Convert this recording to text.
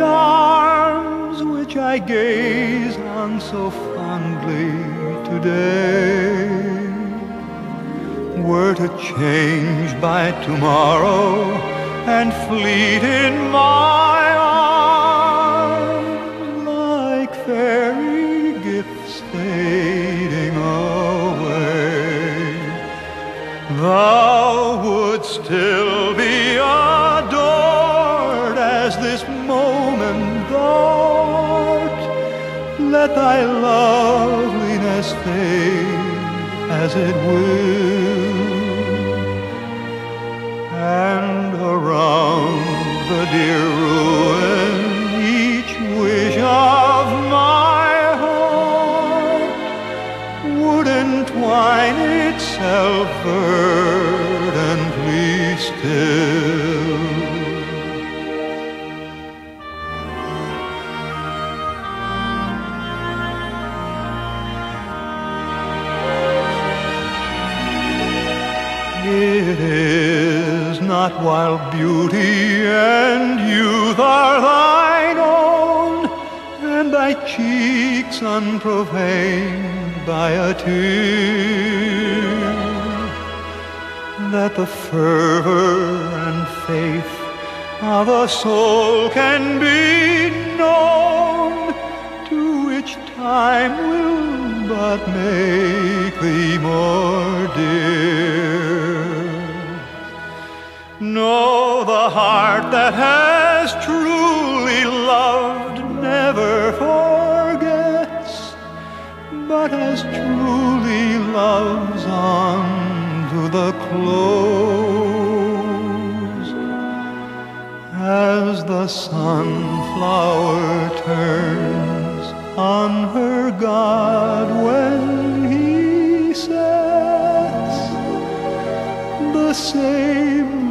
arms which I gaze on so fondly today were to change by tomorrow and fleet in my arms like fairy gifts fading away, thou wouldst still be adored as this moment thou'rt. Let thy loveliness fade as it will, and around the dear ruin each wish of my heart would entwine itself verdantly still. It is not while beauty and youth are thine own, and thy cheeks unprofaned by a tear, that the fervor and faith of a soul can be known, to which time will but make thee more dear. No, the heart that has truly loved never forgets, but as truly loves on to the close, as the sunflower turns on her God when he sets, the same